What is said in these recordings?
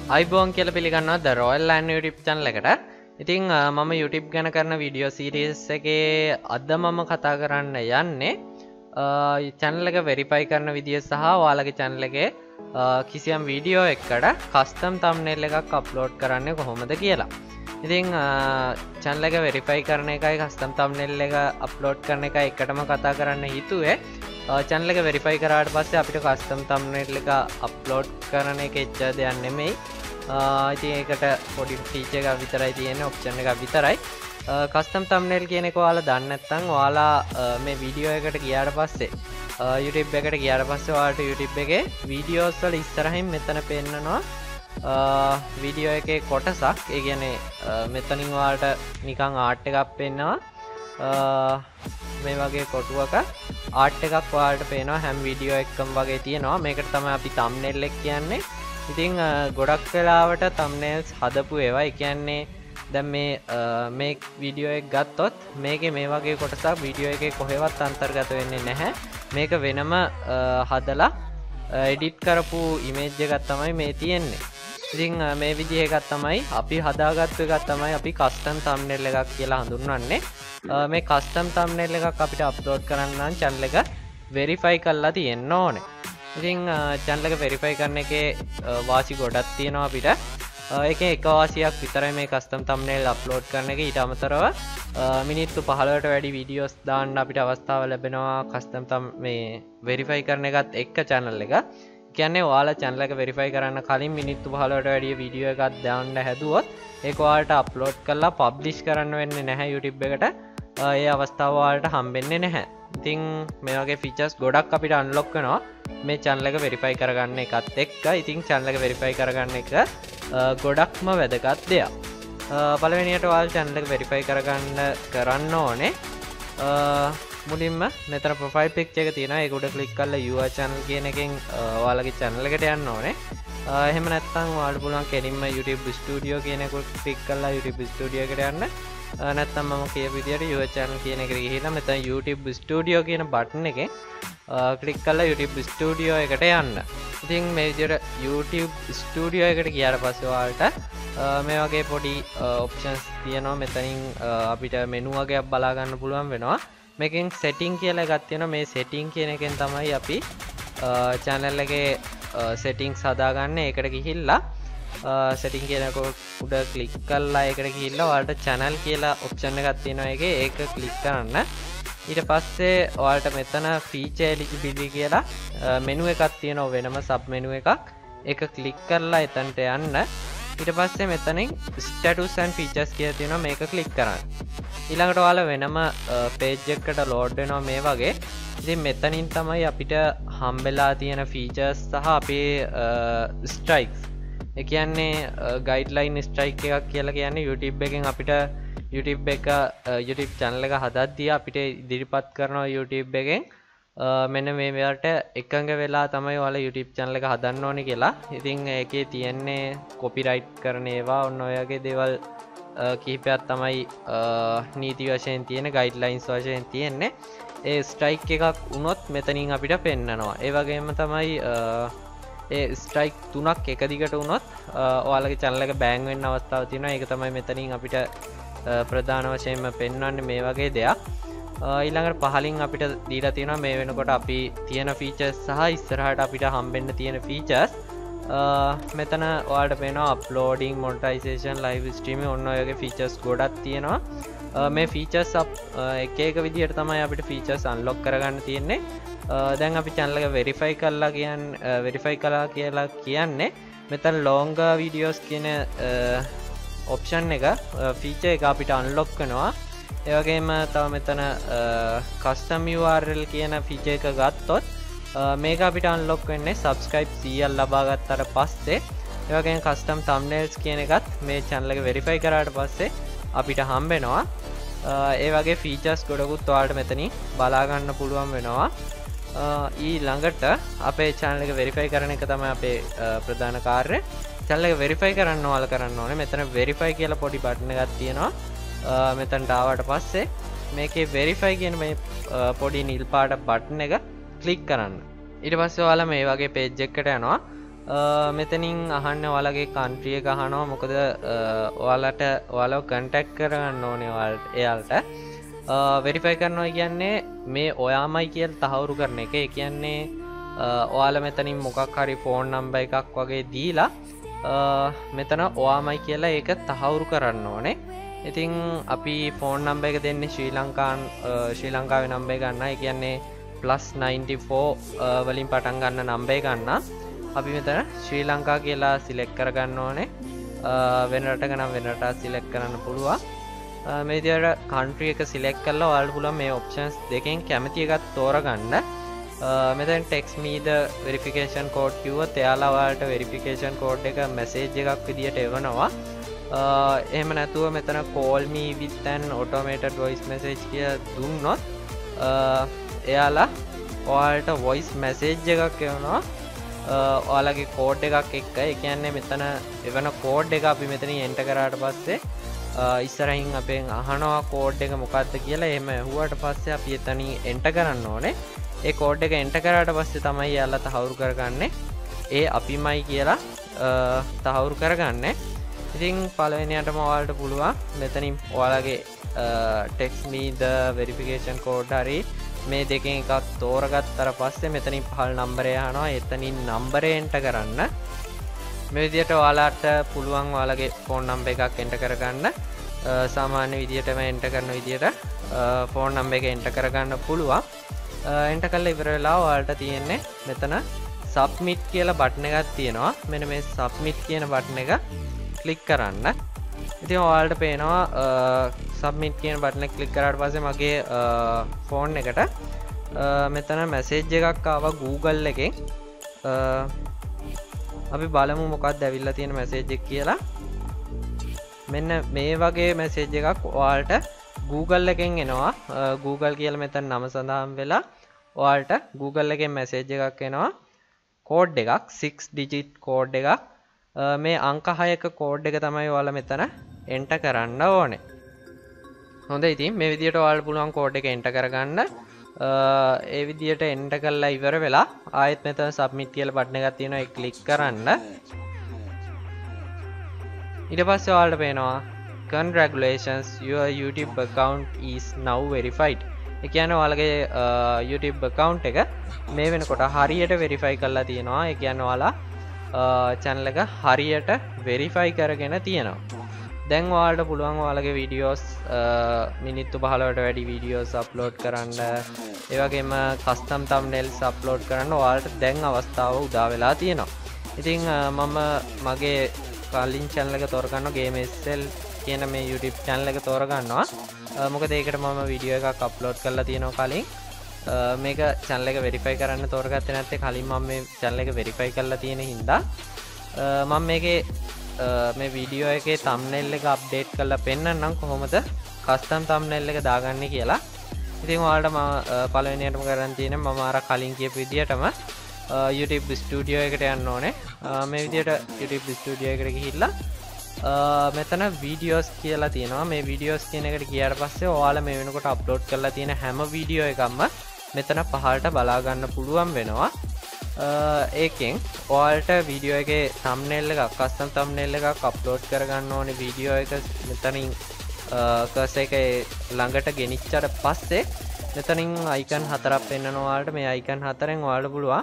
අයිබෝන් කියලා පිළිගන්නවා The Royal Land YouTube channel එකට. ඉතින් මම YouTube ගැන කරන වීඩියෝ සීරීස් එකේ අද මම කතා කරන්න යන්නේ channel එක verify කරන විදිය සහ ඔයාලගේ channel එකේ කිසියම් වීඩියෝ එකකට custom thumbnail එකක් upload කරන්නේ කොහොමද කියලා. ඉතින් channel එක verify කරන එකයි custom thumbnail එක upload කරන එකයි එකටම කතා කරන්න හිතුවේ. channel එක verify කරාට පස්සේ අපිට custom thumbnail එක upload කරන එක එච්චර දෙයක් නෙමෙයි. ඉතින් ඒකට පොඩි ෆීචර් එකක් විතරයි තියෙන්නේ, ඔප්ෂන් එකක් විතරයි. custom thumbnail කියන එක ඔයාලා දන්නේ නැත්නම් ඔයාලා මේ වීඩියෝ එකට ගියාට පස්සේ YouTube එකට ගියාට පස්සේ ඔයාලට YouTube එකේ වීඩියෝස් වල ඉස්සරහින් මෙතන පෙන්නනවා වීඩියෝ එකේ කොටසක්. ඒ කියන්නේ මෙතනින් ඔයාලට නිකන් ආර්ට් එකක් පෙන්නනවා. මේ වගේ කොටුවක ආර්ට් එකක් ඔයාලට පේනවා හැම වීඩියෝ එකකම වගේ තියෙනවා. මේකට තමයි අපි thumbnail එක කියන්නේ. ඉතින් ගොඩක් වෙලාවට thumbnails හදපු ඒවා. ඒ කියන්නේ දැන් මේ වීඩියෝ එක ගත්තොත් මේකේ මේ වගේ කොටසක් වීඩියෝ එකේ කොහෙවත් අන්තර්ගත වෙන්නේ නැහැ. මේක වෙනම හදලා එඩිට් කරපු ඉමේජ් එකක් තමයි මේ තියෙන්නේ. ඉතින් මේ විදිහ එකක් තමයි අපි හදාගත්තු එකක් තමයි අපි custom thumbnail එකක් කියලා හඳුන්වන්නේ. මේ custom thumbnail එකක් අපිට අප්ලෝඩ් කරන්න නම් channel එක verify කරලා තියෙන්න ඕනේ. ඉතින් channel එක verify කරන එකේ වාසි ගොඩක් තියෙනවා අපිට. ඒකේ එක වාසියක් විතරයි මේ custom thumbnail upload කරන එක. ඊට අමතරව මිනිත්තු 15කට වැඩි වීඩියෝස් දාන්න අපිට අවස්ථාව ලැබෙනවා custom මේ verify කරන එකත් එක්ක channel එක. කියන්නේ ඔයාලා channel එක verify කරන්න කලින් මිනිත්තු 15කට වැඩි වීඩියෝ එකක් දාන්න හැදුවොත් ඒක ඔයාලට upload කරලා publish කරන්න වෙන්නේ නැහැ YouTube එකට. ඒ අවස්ථාව ඔයාලට හම්බෙන්නේ නැහැ. ඉතින් මේ වගේ features ගොඩක් අපිට unlock වෙනවා මේ channel එක verify කරගන්න එකත් එක්ක. ඉතින් channel එක verify කරගන්න එක ගොඩක්ම වැදගත් දෙයක්. පළවෙනියට ඔයාලා channel එක verify කරන්න ඕනේ. මුලින්ම මෙතන profile picture එක තියෙනවා. ඒක උඩ click කරලා your channel කියන එකෙන් ඔයාලගේ channel එකට යන්න ඕනේ. එහෙම නැත්නම් ඔයාලට පුළුවන් කෙලින්ම YouTube Studio කියන එක click කරලා YouTube Studio එකට යන්න. නැත්නම් මම කියපු විදියට your channel කියන එකට ගිහිල්ලා මෙතන YouTube Studio කියන බටන් එකෙන් ක්ලික් කරලා YouTube Studio එකට යන්න. ඉතින් මේ විදියට YouTube Studio එකට ගියාට පස්සේ ඔයාලට මේ වගේ පොඩි options තියෙනවා. මෙතනින් අපිට menu වගේක් බලා ගන්න පුළුවන් වෙනවා. මේකෙන් setting කියලා එකක් තියෙනවා. මේ setting කියන එකෙන් තමයි අපි channel එකේ settings හදාගන්නේ. ඒකට ගිහිල්ලා setting කියන එක උඩ click කරලා ඒකට ගිහිල්ලා ඔයාලට channel කියලා option එකක් තියෙනවා. ඒක click කරන්න. ඊට පස්සේ ඔයාලට මෙතන feature eligibility කියලා menu එකක් තියෙනවා, වෙනම sub menu එකක්. ඒක click කරලා එතනට යන්න. ඊට පස්සේ මෙතනින් status and features කියලා තියෙනවා. මේක click කරන්න. ඊළඟට ඔයාලා වෙනම page එකකට load වෙනවා මේ වගේ. ඉතින් මෙතනින් තමයි අපිට හම්බෙලා තියෙන features සහ අපේ strikes. ඒ කියන්නේ guideline strike එකක් කියලා කියන්නේ YouTube එකෙන් අපිට YouTube channel එක හදද්දී අපිට ඉදිරිපත් කරනවා YouTube එකෙන් මෙන්න මේ වලට එකඟ වෙලා තමයි ඔයාලා YouTube channel එක හදන්න ඕනේ කියලා. ඉතින් ඒකේ තියෙන්නේ copyright කරන ඒවා ඔන්න ඔය වගේ දේවල් කිහිපයක් තමයි නීති වශයෙන් තියෙන, guidelines වශයෙන් තියෙන්නේ. ඒ strike එකක් වුණොත් මෙතනින් අපිට පෙන්නනවා. ඒ වගේම තමයි ඒ ස්ට්‍රයික් 3ක් එක දිගට වුණොත් ඔයාලගේ channel එක බෑන් වෙන්න අවස්ථාවක් තියෙනවා. ඒක තමයි මෙතනින් අපිට ප්‍රධාන වශයෙන්ම පෙන්වන්නේ මේ වගේ දෙයක්. ඊළඟට පහලින් අපිට දීලා තියෙනවා මේ වෙනකොට අපි තියෙන features සහ ඉස්සරහට අපිට හම්බෙන්න තියෙන features. මෙතන ඔයාලට පේනවා uploading, monetization, live streaming ඔන්න ඔය වගේ features ගොඩක් තියෙනවා. මේ features එක එක විදිහට තමයි අපිට features unlock කරගන්න තියෙන්නේ. දැන් අපි channel එක verify කළා කියලා කියන්නේ මෙතන longer videos කියන option එක feature එක අපිට unlock කරනවා. ඒ වගේම තව මෙතන custom URL කියන feature එක ගත්තොත් මේක අපිට unlock වෙන්නේ subscribe 100ක් ලබා ගත්තට පස්සේ. ඒ වගේම custom thumbnails කියන එකත් මේ channel එක verify කරාට පස්සේ අපිට හම්බෙනවා. ඒ වගේ features ගොඩකුත් ඔයාලට මෙතනින් බලා ගන්න පුළුවන් වෙනවා. ඊළඟට අපේ channel එක verify කරන එක තමයි අපේ ප්‍රධාන කාර්යය. channel එක verify කරන්න ඔයාලා කරන්න ඕනේ මෙතන verify කියලා පොඩි බටන් එකක් තියෙනවා. මෙතනට ආවට පස්සේ මේකේ verify කියන මේ පොඩි නිල් පාට බටන් එක click කරන්න. ඊට පස්සේ ඔයාලා මේ වගේ page එකකට යනවා. මෙතනින් අහන්න ඔයාලගේ කන්ට්‍රි එක අහනවා මොකද ඔයාලට ඔයාලව කන්ටැක්ට් කරගන්න ඕනේ එයාලට වෙරිෆයි කරනවා කියන්නේ මේ ඔයාමයි කියලා තහවුරු කරන එක. ඒ කියන්නේ ඔයාලා මෙතනින් මොකක් හරි ෆෝන් නම්බර් එකක් වගේ දීලා මෙතන ඔයාමයි කියලා ඒක තහවුරු කරන්න ඕනේ. ඉතින් අපි ෆෝන් නම්බර් එක දෙන්නේ ශ්‍රී ලංකාවේ නම්බර් එක ගන්න. ඒ කියන්නේ +94 වලින් පටන් ගන්න නම්බර් එක ගන්න. අපි මෙතන ශ්‍රී ලංකා කියලා සිලෙක්ට් කරගන්න ඕනේ. වෙන රටක නම් වෙන රට සිලෙක්ට් කරන්න පුළුවන්. මේ විදිහට කන්ට්‍රි එක සිලෙක්ට් කරලා ඔයාලට පුළුවන් මේ ඔප්ෂන්ස් දෙකෙන් කැමති එකක් තෝරගන්න. මෙතන text me the verification code කිව්වොත් එයාලා ඔයාලට verification code එක message එකක් විදියට එවනවා. එහෙම නැතුව මෙතන call me with an automated voice message කියලා දුන්නොත් එයාලා ඔයාලට voice message එකක් එවනවා. ඔයාලගේ කෝඩ් එකක් එක්ක. ඒ කියන්නේ මෙතන එවන කෝඩ් එක අපි මෙතනින් එන්ටර් කරාට පස්සේ ඉස්සරහින් අපෙන් අහනවා කෝඩ් එක මොකක්ද කියලා. එහෙම ඇහුවාට පස්සේ අපි එතනින් එන්ටර් කරන්න ඕනේ. ඒ කෝඩ් එක එන්ටර් කරාට පස්සේ තමයි එයාලා තහවුරු කරගන්නේ ඒ අපිමයි කියලා තහවුරු කරගන්නේ. ඉතින් පළවෙනියටම ඔයාලට පුළුවන් මෙතනින් ඔයාලගේ text me the verification code හරි මේ දෙකෙන් එකක් තෝරගත්තට පස්සේ මෙතනින් පහළ නම්බරය අහනවා. එතනින් නම්බරය එන්ටර් කරන්න. මේ විදිහට ඔයාලට පුළුවන් ඔයාලගේ ෆෝන් නම්බර් එකක් එන්ටර් කරගන්න. සාමාන්‍ය විදිහටම එන්ටර් කරන විදිහට ෆෝන් නම්බර් එක එන්ටර් කරගන්න පුළුවන්. එන්ටර් කරලා ඉවර වෙලා ඔයාලට තියෙන්නේ මෙතන submit කියලා බටන් එකක් තියෙනවා. මෙන්න මේ submit කියන බටන් එක ක්ලික් කරන්න. ඉතින් ඔයාලට පේනවා submit කියන බටන් එක ක්ලික් කරාට පස්සේ මගේ ෆෝන් එකට මෙතන මැසේජ් එකක් ආවා Google එකෙන්. අපි බලමු මොකක්ද ඇවිල්ලා තියෙන මැසේජ් එක කියලා. මෙන්න මේ වගේ මැසේජ් එකක් ඔයාලට Google එකෙන් එනවා. Google කියලා මෙතන නම සඳහන් වෙලා ඔයාලට Google එකෙන් මැසේජ් එකක් එනවා. කෝඩ් එකක් 6 digit කෝඩ් එකක්. මේ අංක 6ක කෝඩ් එක තමයි ඔයාලා මෙතන එන්ටර් කරන්න ඕනේ. හොඳයි. ඉතින් මේ විදිහට ඔයාලට පුළුවන් කෝඩ් එක එන්ටර් කරගන්න. ඒ විදිහට එන්ටර් කරලා ඉවර වෙලා ආයෙත් මෙතන submit කියලා බටන් එකක් තියෙනවා. ඒක ක්ලික් කරන්න. ඊට පස්සේ ඔයාලට පේනවා congratulations your YouTube account is now verified. ඒ කියන්නේ ඔයාලගේ YouTube account එක මේ වෙනකොට හරියට verify කරලා තියෙනවා. ඒ කියන්නේ ඔයාලා channel එක හරියට verify කරගෙන තියෙනවා. දැන් ඔයාලට පුළුවන් ඔයාලගේ වීඩියෝස් මිනිත්තු 15ට වැඩි වීඩියෝස් අප්ලෝඩ් කරන්න. ඒ වගේම කස්ටම් thumbnails අප්ලෝඩ් කරන්න ඔයාලට දැන් අවස්ථාව උදා වෙලා තියෙනවා. ඉතින් මම මගේ කලින් channel එක තෝරගන්නවා GameSL කියන මේ YouTube channel එක තෝරගන්නවා. මොකද ඒකට මම වීඩියෝ එකක් අප්ලෝඩ් කරලා තියෙනවා කලින්. මේක channel එක verify කරන්න තෝරගත්තේ නැත්නම් කලින් මම මේ channel එක verify කරලා තියෙන හින්දා මම මේකේ මේ වීඩියෝ එකේ thumbnail එක අප්ඩේට් කරලා පෙන්නන්නම් කොහොමද custom thumbnail එක දාගන්නේ කියලා. ඉතින් ඔයාලට මම පළවෙනියටම කරන් තියෙන්නේ මම අර කලින් කියපු විදිහටම YouTube Studio එකට යන්න ඕනේ. මේ විදිහට YouTube Studio එකට ගිහිල්ලා මෙතන videos කියලා තියෙනවා. මේ videos කියන එකට ගියාට පස්සේ ඔයාලා මේ වෙනකොට අප්ලෝඩ් කරලා තියෙන හැම වීඩියෝ එකක්ම මෙතන පහළට බලා ගන්න පුළුවන් වෙනවා. ඒකෙන් ඔයාලට වීඩියෝ එකේ thumbnail එකක් custom thumbnail එකක් අප්ලෝඩ් කරගන්න ඕනේ. වීඩියෝ එක මෙතනින් cursor එක ළඟට ගෙනිච්චට පස්සේ මෙතනින් icon හතරක් පෙන්නනවා ඔයාලට. මේ icon හතරෙන් ඔයාලට පුළුවන්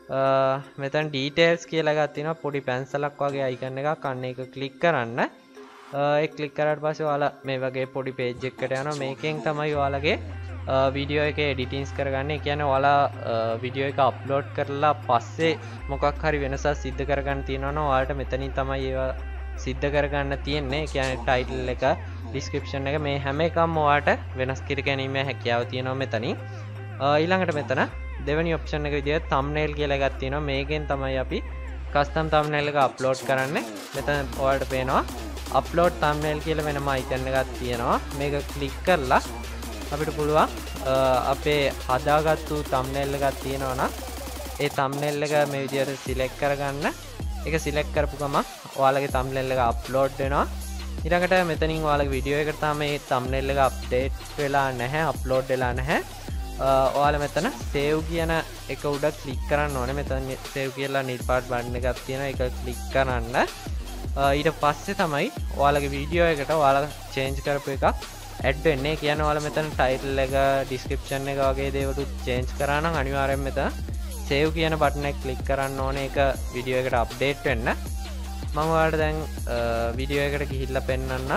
මෙතන details කියලා එකක් තියෙනවා. පොඩි පැන්සලක් වගේ icon එකක්. අන්න ඒක ක්ලික් කරන්න. ඒක ක්ලික් කරාට පස්සේ ඔයාලා මේ වගේ පොඩි page එකකට යනවා. මේකෙන් තමයි ඔයාලගේ වීඩියෝ එකේ එඩිටින්ග්ස් කරගන්න. ඒ කියන්නේ ඔයාලා වීඩියෝ එක අප්ලෝඩ් කරලා පස්සේ මොකක් හරි වෙනසක් සිද්ධ කරගන්න තියෙනවා නම් ඔයාලට මෙතනින් තමයි ඒවා සිද්ධ කරගන්න තියෙන්නේ. ඒ කියන්නේ ටයිටල් එක, ඩිස්ක්‍රිප්ෂන් එක මේ හැම එකම ඔයාලට වෙනස් කර ගැනීමේ හැකියාව තියෙනවා මෙතනින්. ඊළඟට මෙතන දෙවෙනි ඔප්ෂන් එක විදිහට thumbnail කියලා එකක් තියෙනවා. මේකෙන් තමයි අපි custom thumbnail එක අප්ලෝඩ් කරන්නේ. මෙතන ඔයාලට පේනවා upload thumbnail කියලා වෙනම icon එකක් තියෙනවා. මේක ක්ලික් කරලා අපිට පුළුවන් අපේ හදාගත්තු thumbnail එකක් තියෙනවා නම් ඒ thumbnail එක මේ විදිහට select කරගන්න. ඒක select කරපු ගමන් ඔයාලගේ thumbnail එක upload වෙනවා. ඊළඟට මෙතනින් ඔයාලගේ වීඩියෝ එකට තමයි මේ thumbnail එක update වෙලා නැහැ, upload වෙලා නැහැ. ඔයාලා මෙතන save කියන එක උඩ ක්ලික් කරන්න ඕනේ. මෙතන save කියලා නිල් පාට බටන් එකක් තියෙනවා. ඒක ක්ලික් කරන්න. ඊට පස්සේ තමයි ඔයාලගේ වීඩියෝ එකට ඔයාලා change කරපු එකක් add වෙන්නේ. කියන්නේ ඔයාලා මෙතන title එක, description එක වගේ දේවල් change කරා නම් අනිවාර්යෙන් මෙතන save කියන බටන් එක ක්ලික් කරන්න ඕනේ. ඒක වීඩියෝ එකට update වෙන්න. මම ඔයාලට දැන් වීඩියෝ එකට ගිහිල්ලා පෙන්නන්න.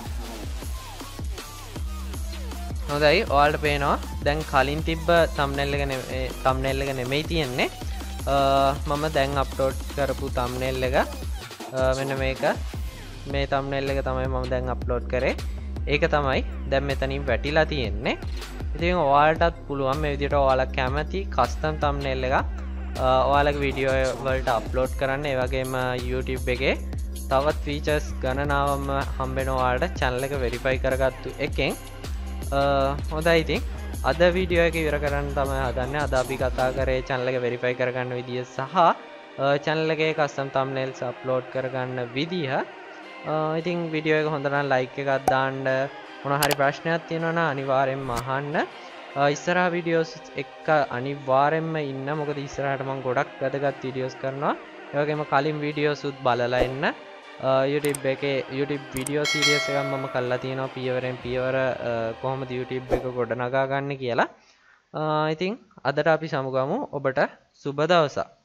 හොඳයි, ඔයාලට පේනවා දැන් කලින් තිබ්බ thumbnail එක නෙමෙයි තියෙන්නේ. මම දැන් අප්ලෝඩ් කරපු thumbnail එක මෙන්න මේක. මේ thumbnail එක තමයි මම දැන් අප්ලෝඩ් කරේ. ඒක තමයි දැන් මෙතනින් වැටිලා තියෙන්නේ. ඉතින් ඔයාලටත් පුළුවන් මේ විදිහට ඔයාලා කැමති custom thumbnail එකක් ඔයාලගේ වීඩියෝ වලට අප්ලෝඩ් කරන්න. ඒ වගේම YouTube එකේ තවත් ෆීචර්ස් ගණනාවක්ම හම්බෙනවා ඔයාලට channel එක verify කරගත්තු එකෙන්. හොඳයි, ඉතින් අද වීඩියෝ එක ඉවර කරන්න තමයි හදන්නේ. අද අපි කතා කරේ channel එක verify කරගන්න විදිය සහ channel එකේ custom thumbnails upload කරගන්න විදිය. ඉතින් වීඩියෝ එක හොඳ නම් like එකක් දාන්න. මොන හරි ප්‍රශ්නයක් තියෙනවා නම් අනිවාර්යෙන්ම අහන්න. ඉස්සරහ වීඩියෝස් එක අනිවාර්යෙන්ම ඉන්න. මොකද ඉස්සරහට මම ගොඩක් වැදගත් වීඩියෝස් කරනවා. ඒ වගේම කලින් වීඩියෝස් උත් බලලා එන්න. YouTube එකේ YouTube වීඩියෝ සීරීස් එකක් මම කරලා තියෙනවා පියවරෙන් පියවර කොහොමද YouTube එක ගොඩනගා ගන්න කියලා. ඉතින් අදට අපි සමුගමු. ඔබට සුබ දවසක්.